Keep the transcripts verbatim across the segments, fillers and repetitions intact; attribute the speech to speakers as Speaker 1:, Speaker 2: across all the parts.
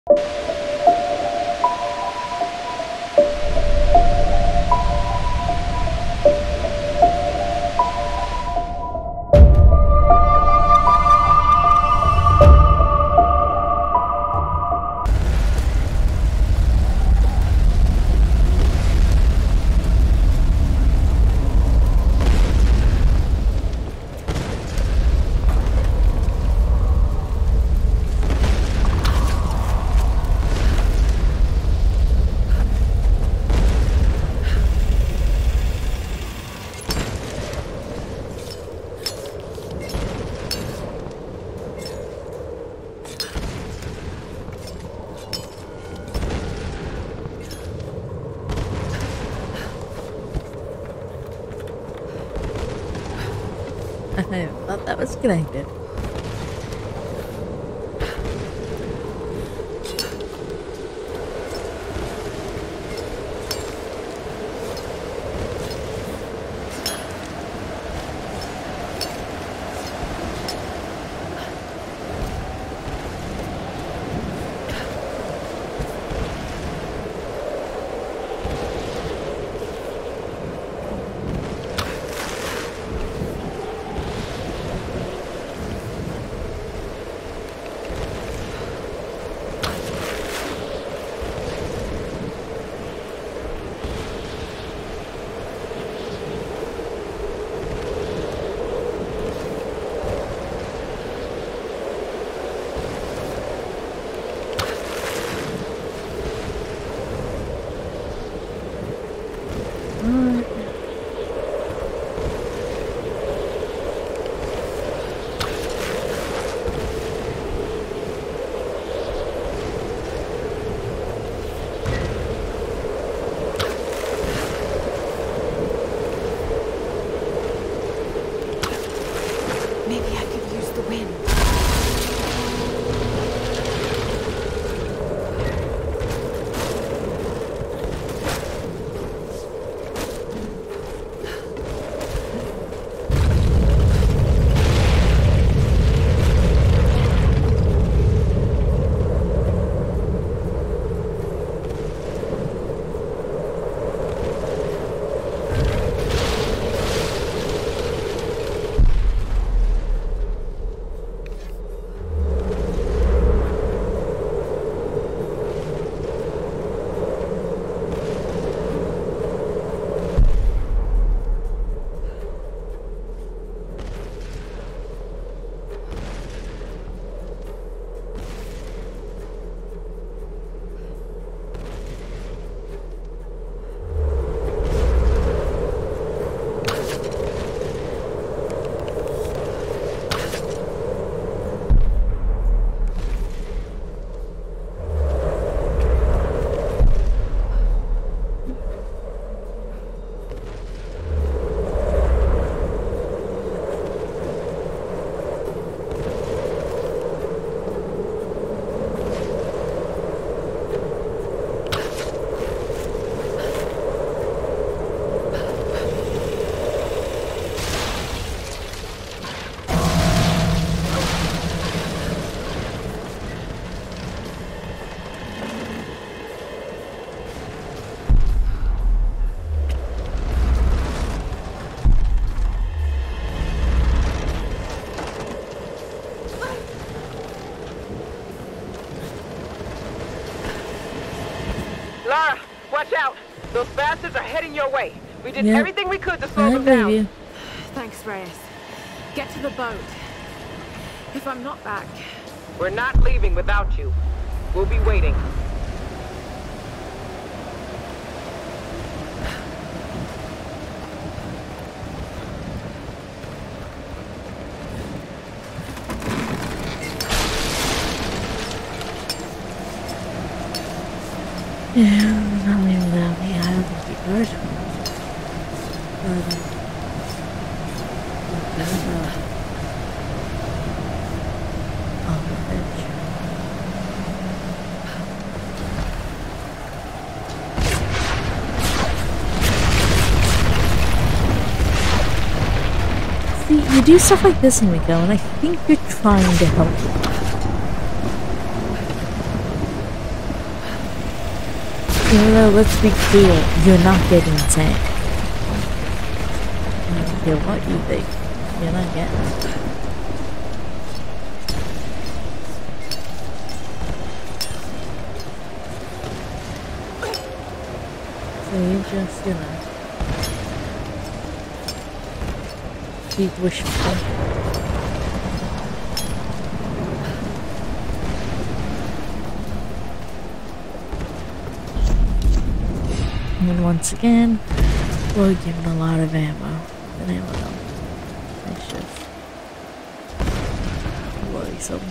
Speaker 1: I thought that was connected.
Speaker 2: Lara, watch out. Those bastards are heading your way. We did
Speaker 1: yeah.
Speaker 2: everything we could to slow
Speaker 1: I
Speaker 2: them down.
Speaker 1: you.
Speaker 3: Thanks, Reyes. Get to the boat. If I'm not back...
Speaker 2: We're not leaving without you. We'll be waiting.
Speaker 1: Yeah, not me without me. I don't think you could. But, uh, on the bridge. See, you do stuff like this in Miko, and I think you're trying to help. Even though, let's be clear, you're not getting Sam. I don't care what you think. You're not getting it. So you just, you know, keep wishful. And once again, we're given a lot of ammo. The name of them. It's just worrisome.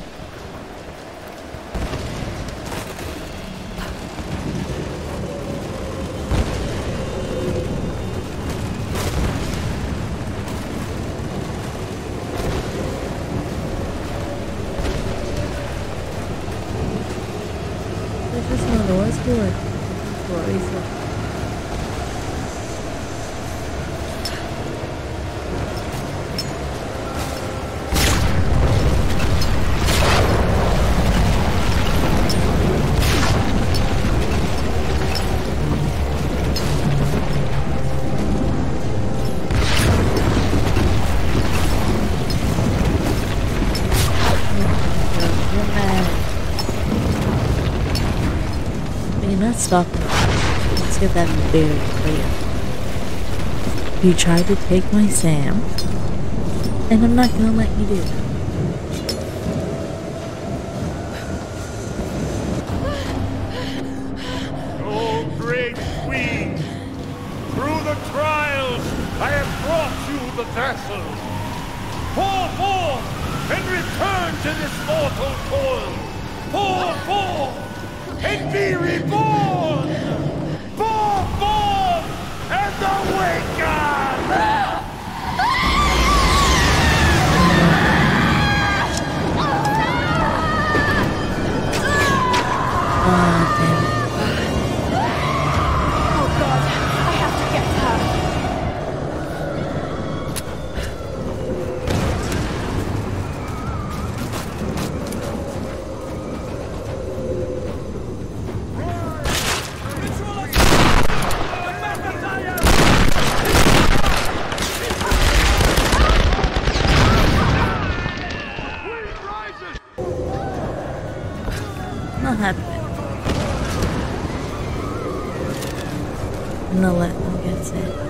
Speaker 1: There's just no doors to it. Worrisome. Stop it. Let's get that very clear. You tried to take my Sam, and I'm not gonna let you do it.
Speaker 4: Oh, great Queen! Through the trials, I have brought you the vessel. Pour forth and return to this mortal toil. Pour forth and be reborn! Pour forth and awaken!
Speaker 1: Oh, damn it.
Speaker 3: Oh God, I have to get to her.
Speaker 1: Not happening. I'm gonna let them get Sam.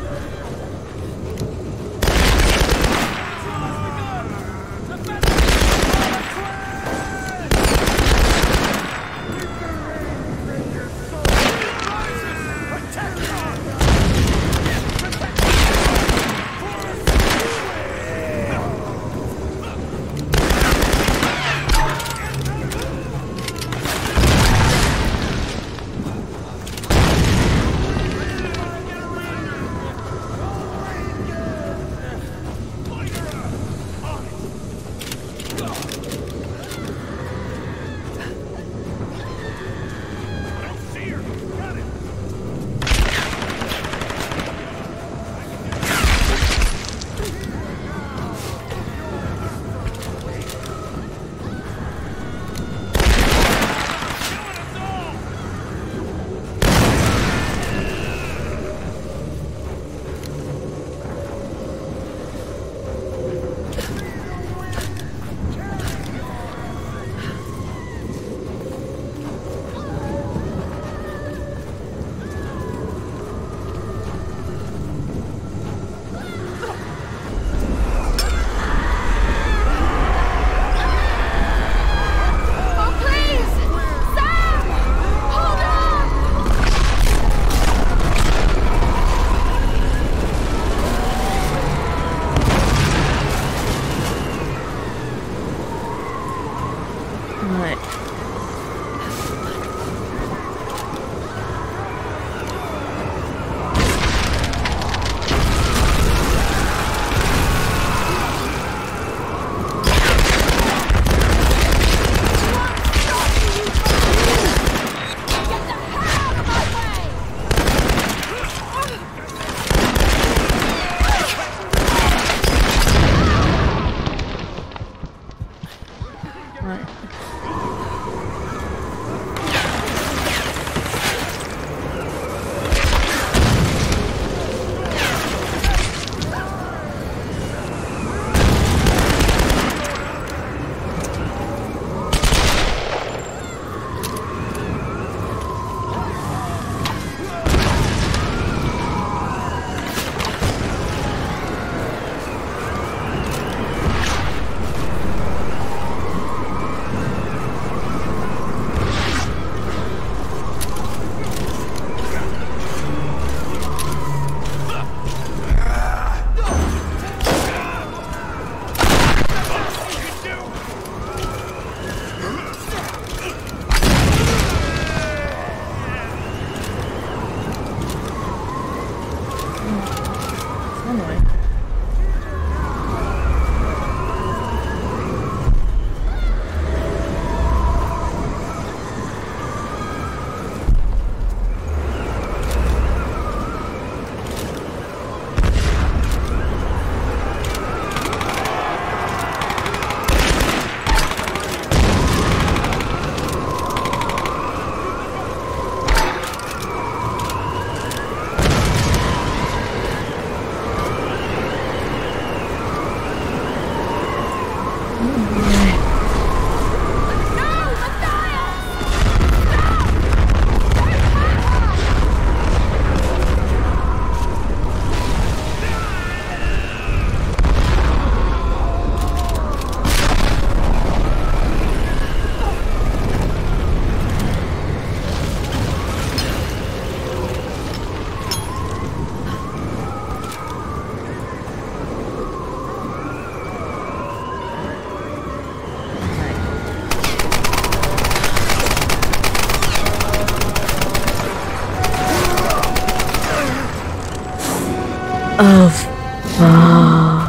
Speaker 1: Oh, fuck.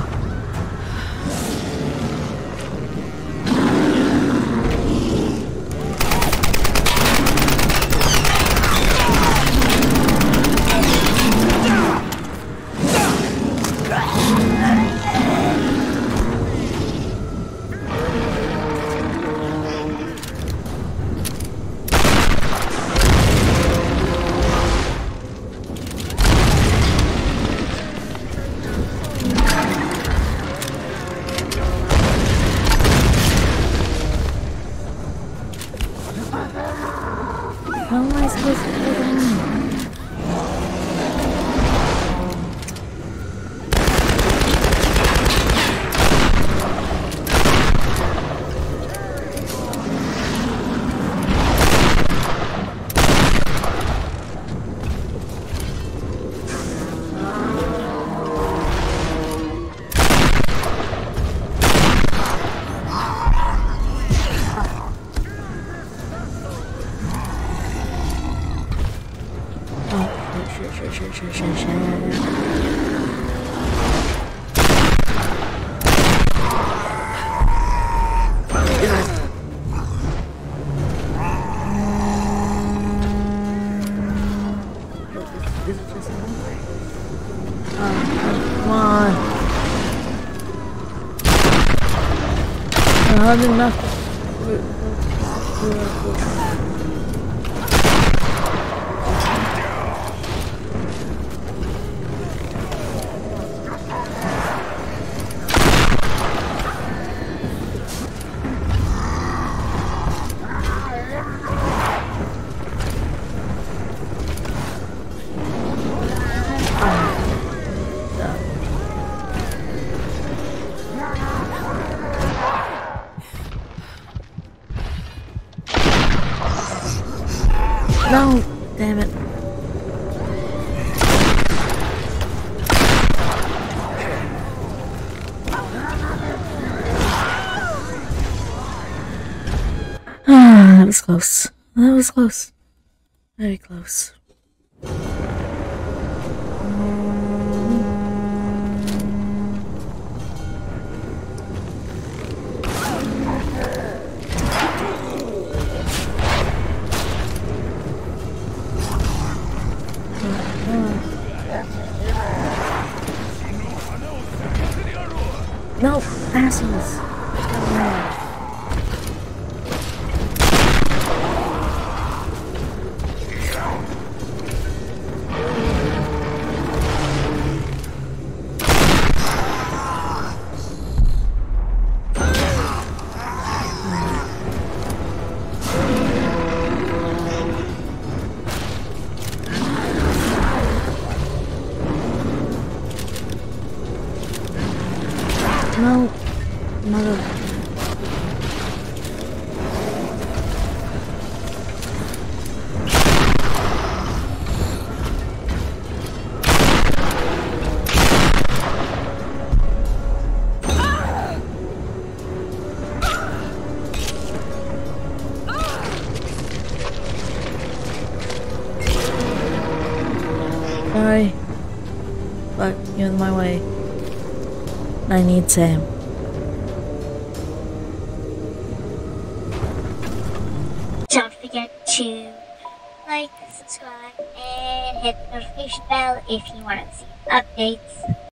Speaker 1: How am I supposed to put it in? Shit, shit, shit, shit, shit. Is it just one? Oh, come on. I have enough. No, damn it. Ah, that was close. That was close. Very close. No, assholes. No, mother. Sorry, but you're in my way. I need Sam.
Speaker 5: Don't forget to like, subscribe, and hit the notification bell if you want to see updates.